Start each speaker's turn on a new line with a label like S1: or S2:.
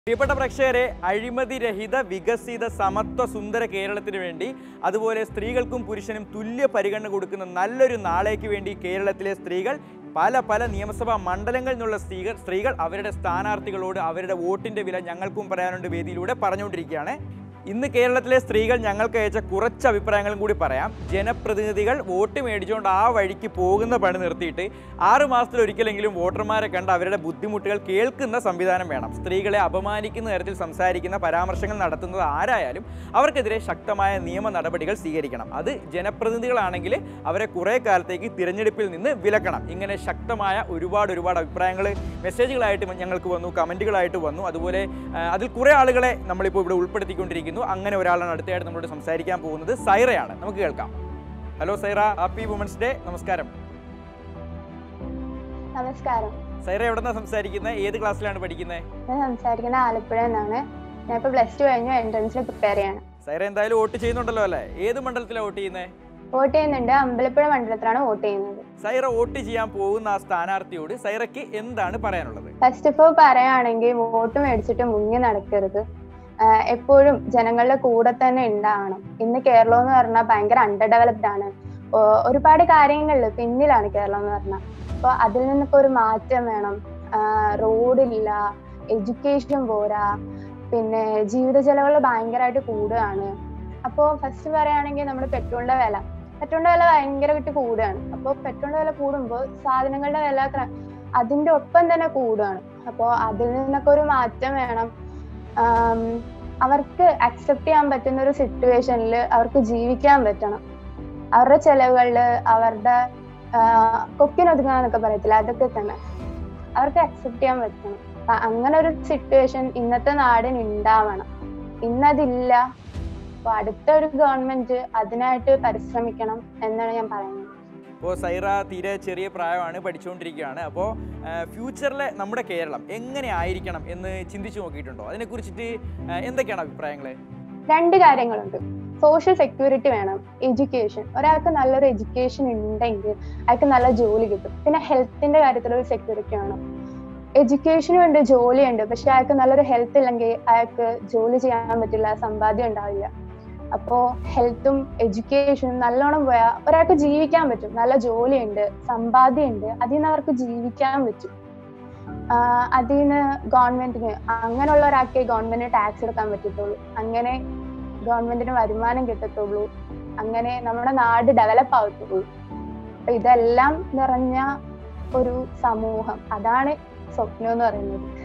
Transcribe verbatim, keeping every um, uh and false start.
S1: പ്രിയപ്പെട്ട പ്രേക്ഷകരെ, അഴിമതിരഹിത വികസിത സമത്വ സുന്ദര കേരളത്തിന് വേണ്ടി, അതുപോലെ സ്ത്രീകൾക്കും പുരുഷനും തുല്യ പരിഗണന കൊടുക്കുന്ന നല്ലൊരു നാളേക്ക് വേണ്ടി കേരളത്തിലെ സ്ത്രീകൾ പല പല നിയമസഭാ മണ്ഡലങ്ങളിൽ നിന്നുള്ള സ്ത്രീകൾ സ്ത്രീകൾ അവരുടെ സ്ഥാനാർത്ഥികളോട് അവരുടെ വോട്ടിൻ്റെ വില ഞങ്ങൾക്കും പറയാനുണ്ട് വേദിയിലൂടെ പറഞ്ഞുകൊണ്ടിരിക്കുകയാണ്. ഇന്ന് കേരളത്തിലെ സ്ത്രീകൾ ഞങ്ങൾക്ക് അയച്ച കുറച്ച് അഭിപ്രായങ്ങളും കൂടി പറയാം. ജനപ്രതിനിധികൾ വോട്ട് മേടിച്ചുകൊണ്ട് ആ വഴിക്ക് പോകുന്ന പണി നിർത്തിയിട്ട് ആറു മാസത്തിലൊരിക്കലെങ്കിലും വോട്ടർമാരെ കണ്ട് അവരുടെ ബുദ്ധിമുട്ടുകൾ കേൾക്കുന്ന സംവിധാനം വേണം. സ്ത്രീകളെ അപമാനിക്കുന്ന തരത്തിൽ സംസാരിക്കുന്ന പരാമർശങ്ങൾ നടത്തുന്നത് ആരായാലും അവർക്കെതിരെ ശക്തമായ നിയമ നടപടികൾ സ്വീകരിക്കണം. അത് ജനപ്രതിനിധികളാണെങ്കിൽ അവരെ കുറേ കാലത്തേക്ക് തിരഞ്ഞെടുപ്പിൽ നിന്ന് വിലക്കണം. ഇങ്ങനെ ശക്തമായ ഒരുപാട് ഒരുപാട് അഭിപ്രായങ്ങൾ മെസ്സേജുകളായിട്ട് ഞങ്ങൾക്ക് വന്നു, കമൻറ്റുകളായിട്ട് വന്നു. അതുപോലെ അതിൽ കുറേ ആളുകളെ നമ്മളിപ്പോൾ ഇവിടെ ഉൾപ്പെടുത്തിക്കൊണ്ടിരിക്കുന്നു. അങ്ങനെ ഒരാളാണ് അടുത്തയായിട്ട് നമ്മളോട് സംസാരിക്കാൻ പോകുന്നത്. സൈറയാണ്. നമുക്ക് കേൾക്കാം. Hello Saira, happy women's day. നമസ്കാരം.
S2: നമസ്കാരം.
S1: സൈറ എവിടെന്നാ സംസാരിക്കുന്നത്? ഏത് ക്ലാസ്സിലാണ് പഠിക്കുന്നത്?
S2: ഞാൻ സംസാരിക്കുന്നത് ആലപ്പുഴ നിന്നാണ്. ഞാൻ ഇപ്പോൾ പ്ലസ് ടു കഴിഞ്ഞു, എൻട്രൻസിന് പ്രിപ്പയർ ചെയ്യാണ്.
S1: സൈറ എന്തായാലും വോട്ട് ചെയ്യുന്നുണ്ടല്ലോ അല്ലേ? ഏത് മണ്ഡലത്തിലാണ് വോട്ട് ചെയ്യുന്നത്?
S2: വോട്ട് ചെയ്യുന്നുണ്ട്, അമ്പലപ്പുഴ മണ്ഡലത്തിലാണ് വോട്ട് ചെയ്യുന്നത്.
S1: സൈറ വോട്ട് ചെയ്യാൻ പോകുന്ന ആ സ്ഥാനാർത്ഥിയോട് സൈറയ്ക്ക് എന്താണ് പറയാനുള്ളത്?
S2: ഫസ്റ്റ് ഓഫ് ഓൾ പറയുകയാണെങ്കിൽ വോട്ട് മേടിച്ചിട്ട് മുങ്ങി നടക്കരുത്. എപ്പോഴും ജനങ്ങളുടെ കൂടെ തന്നെ ഉണ്ടാവണം. ഇന്ന് കേരളം എന്ന് പറഞ്ഞാൽ ഭയങ്കര അണ്ടർ ഡെവലപ്ഡ് ആണ്. ഒരുപാട് കാര്യങ്ങളിൽ പിന്നിലാണ് കേരളം എന്ന് പറഞ്ഞാൽ. അപ്പോൾ അതിൽ നിന്നൊക്കെ ഒരു മാറ്റം വേണം. റോഡില്ല, എഡ്യൂക്കേഷൻ പോരാ, പിന്നെ ജീവിത ചെലവുകൾ ഭയങ്കരമായിട്ട് കൂടുകയാണ്. അപ്പോൾ ഫസ്റ്റ് പറയുകയാണെങ്കിൽ നമ്മുടെ പെട്രോളിന്റെ വില പെട്രോളിന്റെ വില ഭയങ്കരമായിട്ട് കൂടുകയാണ്. അപ്പോൾ പെട്രോളിന്റെ വില കൂടുമ്പോൾ സാധനങ്ങളുടെ വില അതിന്റെ ഒപ്പം തന്നെ കൂടുകയാണ്. അപ്പോൾ അതിൽ നിന്നൊക്കെ ഒരു മാറ്റം വേണം. അവർക്ക് അക്സെപ്റ്റ് ചെയ്യാൻ പറ്റുന്ന ഒരു സിറ്റുവേഷനിൽ അവർക്ക് ജീവിക്കാൻ പറ്റണം. അവരുടെ ചെലവുകളിൽ അവരുടെ കൊക്കിനൊതുങ്ങാന്നൊക്കെ പറയത്തില്ല, അതൊക്കെ തന്നെ അവർക്ക് അക്സെപ്റ്റ് ചെയ്യാൻ പറ്റണം. അങ്ങനെ ഒരു സിറ്റുവേഷൻ ഇന്നത്തെ നാടിന് ഉണ്ടാവണം. ഇന്നതില്ല. അപ്പൊ അടുത്ത ഒരു ഗവൺമെന്റ് അതിനായിട്ട് പരിശ്രമിക്കണം എന്നാണ് ഞാൻ പറയുന്നത്.
S1: അപ്പോൾ സൈറ തീരെ ചെറിയ പ്രായമാണ്, പഠിച്ചുകൊണ്ടിരിക്കുകയാണ്. അപ്പോൾ ഫ്യൂച്ചറിലെ നമ്മുടെ കേരളം എങ്ങനെ ആയിരിക്കണം എന്ന് ചിന്തിച്ചു നോക്കിയിട്ടുണ്ടോ? അതിനെക്കുറിച്ചിട്ട് എന്തൊക്കെയാണ് അഭിപ്രായങ്ങൾ?
S2: രണ്ട് കാര്യങ്ങളുണ്ട്. സോഷ്യൽ സെക്യൂരിറ്റി വേണം, എഡ്യൂക്കേഷൻ. ഒരാൾക്ക് നല്ലൊരു എഡ്യൂക്കേഷൻ ഉണ്ടെങ്കിൽ അയാൾക്ക് നല്ല ജോലി കിട്ടും. പിന്നെ ഹെൽത്തിന്റെ കാര്യത്തിലൊരു സെക്യൂരിറ്റി വേണം. എഡ്യൂക്കേഷനും ഉണ്ട്, ജോലിയുണ്ട്, പക്ഷെ അയാൾക്ക് നല്ലൊരു ഹെൽത്ത് ഇല്ലെങ്കിൽ അയാൾക്ക് ജോലി ചെയ്യാൻ പറ്റില്ല, സമ്പാദ്യം ഉണ്ടാവില്ല. അപ്പോ ഹെൽത്തും എഡ്യൂക്കേഷനും നല്ലോണം പോയാൽ ഒരാൾക്ക് ജീവിക്കാൻ പറ്റും. നല്ല ജോലിയുണ്ട്, സമ്പാദ്യം ഉണ്ട്, അതിൽ നിന്ന് അവർക്ക് ജീവിക്കാൻ പറ്റും. ആഹ് അതിൽ നിന്ന് ഗവൺമെന്റിന് അങ്ങനെയുള്ള ഒരാൾക്കേ ഗവൺമെന്റിന് ടാക്സ് എടുക്കാൻ പറ്റത്തുള്ളൂ. അങ്ങനെ ഗവൺമെന്റിന് വരുമാനം കിട്ടത്തുള്ളൂ. അങ്ങനെ നമ്മുടെ നാട് ഡെവലപ്പ് ആവത്തുള്ളൂ. അപ്പൊ ഇതെല്ലാം നിറഞ്ഞ ഒരു സമൂഹം, അതാണ് സ്വപ്നം എന്ന് പറയുന്നത്.